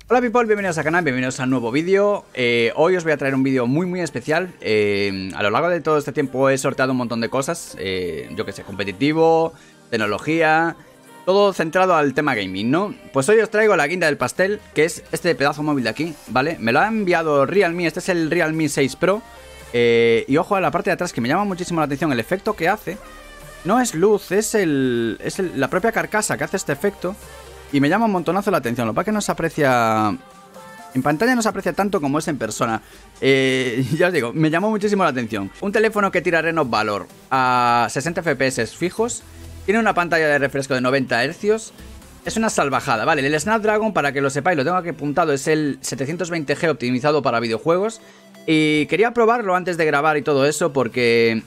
Hola people, bienvenidos al canal, bienvenidos a un nuevo vídeo. Hoy os voy a traer un vídeo muy especial. A lo largo de todo este tiempo he sorteado un montón de cosas, yo que sé, competitivo, tecnología, todo centrado al tema gaming, ¿no? Pues hoy os traigo la guinda del pastel, que es este pedazo móvil de aquí, ¿vale? Me lo ha enviado Realme, este es el Realme 6 Pro. Y ojo a la parte de atrás, que me llama muchísimo la atención el efecto que hace. No es luz, es la propia carcasa que hace este efecto. Y me llama un montonazo la atención. Lo que pasa es que no se aprecia... En pantalla no se aprecia tanto como es en persona. Ya os digo, me llamó muchísimo la atención. Un teléfono que tira Reno Valor a 60 FPS fijos. Tiene una pantalla de refresco de 90 Hz. Es una salvajada, vale. El Snapdragon, para que lo sepáis, lo tengo aquí apuntado, es el 720G optimizado para videojuegos. Y quería probarlo antes de grabar y todo eso porque...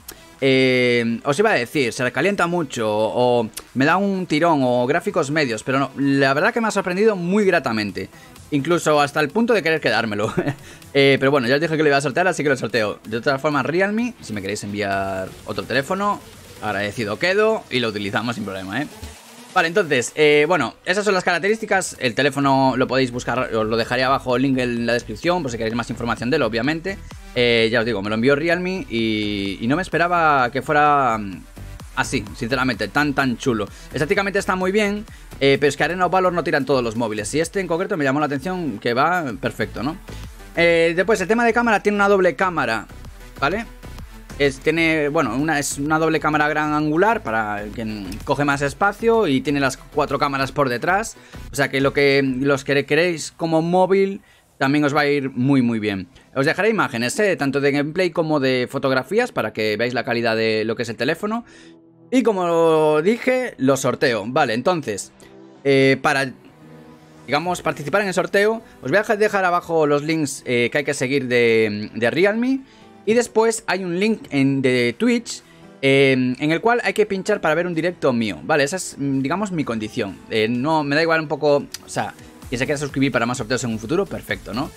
os iba a decir, se recalienta mucho o me da un tirón o gráficos medios, pero no, la verdad que me ha sorprendido muy gratamente, incluso hasta el punto de querer quedármelo. Pero bueno, ya os dije que lo iba a sortear, así que lo sorteo. De todas formas, Realme, si me queréis enviar otro teléfono, agradecido quedo y lo utilizamos sin problema, Vale, entonces, bueno, esas son las características. El teléfono lo podéis buscar, os lo dejaré abajo el link en la descripción por si queréis más información de él, obviamente. Ya os digo, me lo envió Realme y no me esperaba que fuera así, sinceramente, tan chulo. Estéticamente está muy bien, pero es que Reno Valor no tiran todos los móviles. Y este en concreto me llamó la atención, que va perfecto, ¿no? Después, el tema de cámara, tiene una doble cámara, ¿vale? Tiene, bueno, es una doble cámara gran angular para quien coge más espacio y tiene las 4 cámaras por detrás. O sea que los que queréis como móvil también os va a ir muy bien. Os dejaré imágenes, tanto de gameplay como de fotografías para que veáis la calidad de lo que es el teléfono. Y como dije, lo sorteo. Vale, entonces, para, digamos, participar en el sorteo, os voy a dejar abajo los links que hay que seguir de Realme. Y después hay un link de Twitch en el cual hay que pinchar para ver un directo mío. Vale, esa es, digamos, mi condición. No, me da igual un poco... O sea, quien se quiera suscribir para más sorteos en un futuro, perfecto, ¿no?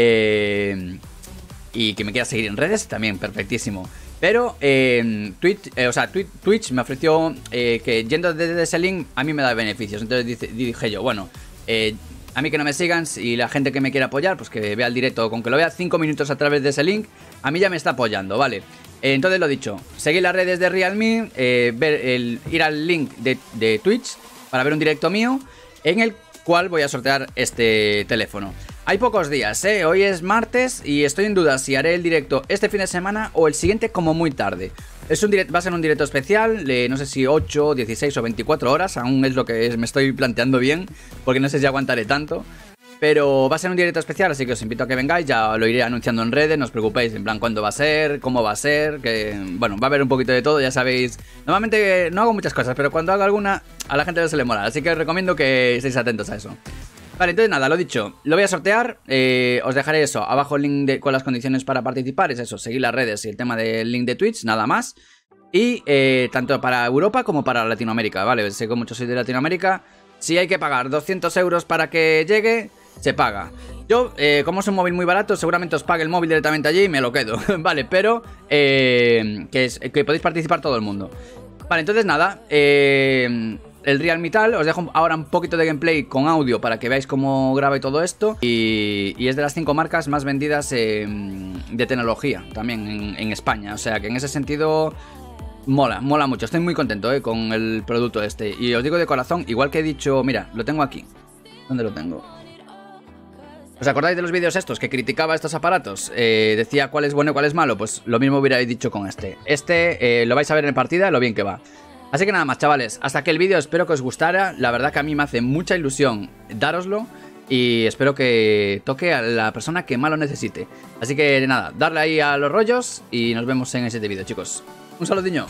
Y que me quiera seguir en redes, también, perfectísimo. Pero Twitch me ofreció que yendo desde ese link a mí me da beneficios. Entonces dije yo, bueno... a mí que no me sigan y la gente que me quiera apoyar, pues que vea el directo, con que lo vea 5 minutos a través de ese link, a mí ya me está apoyando, ¿vale? Entonces lo dicho, seguid las redes de Realme, ir al link de Twitch para ver un directo mío, en el cual voy a sortear este teléfono. Hay pocos días, hoy es martes y estoy en duda si haré el directo este fin de semana o el siguiente como muy tarde. Va a ser un directo especial, no sé si 8, 16 o 24 horas, aún es lo que me estoy planteando bien, porque no sé si aguantaré tanto. Pero va a ser un directo especial, así que os invito a que vengáis, ya lo iré anunciando en redes, no os preocupéis, en plan cuándo va a ser, cómo va a ser, que bueno, va a haber un poquito de todo, ya sabéis. Normalmente no hago muchas cosas, pero cuando hago alguna, a la gente no se le mola, así que os recomiendo que estéis atentos a eso. Vale, entonces nada, lo dicho, lo voy a sortear, os dejaré eso, abajo el link con las condiciones para participar, es eso, seguir las redes y el tema del link de Twitch, nada más. Y tanto para Europa como para Latinoamérica, ¿vale? Sé que muchos sois de Latinoamérica, si hay que pagar 200 euros para que llegue, se paga. Yo, como es un móvil muy barato, seguramente os pague el móvil directamente allí y me lo quedo, ¿vale? Pero que podéis participar todo el mundo. Vale, entonces nada, el Realme tal, os dejo ahora un poquito de gameplay con audio para que veáis cómo graba y todo esto. Y es de las 5 marcas más vendidas de tecnología también en España. O sea que en ese sentido mola mucho. Estoy muy contento con el producto este. Y os digo de corazón, igual que he dicho, mira, lo tengo aquí. ¿Dónde lo tengo? ¿Os acordáis de los vídeos estos que criticaba estos aparatos? Decía cuál es bueno y cuál es malo. Pues lo mismo hubierais dicho con este. Este lo vais a ver en partida, lo bien que va. Así que nada más, chavales, hasta aquí el vídeo, espero que os gustara. La verdad que a mí me hace mucha ilusión dároslo y espero que toque a la persona que más lo necesite. Así que nada, darle ahí a los rollos y nos vemos en el siguiente vídeo, chicos. Un saludiño.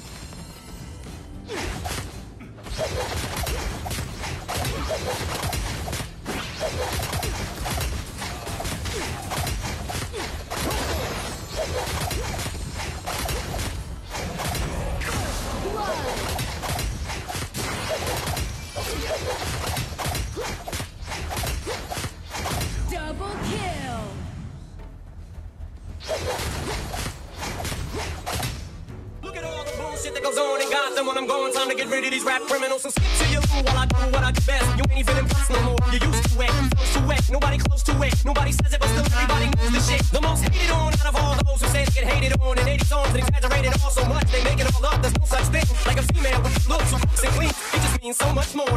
Goes on in Gotham when I'm going, time to get rid of these rap criminals. So skip to your while I do what I do best. You ain't even impressed no more. You used to it, nobody Nobody says it, but still everybody knows the shit. The most hated on out of all those who say they get hated on. In 80 songs and exaggerated all so much, they make it all up. There's no such thing like a female with looks so clean. It just means so much more.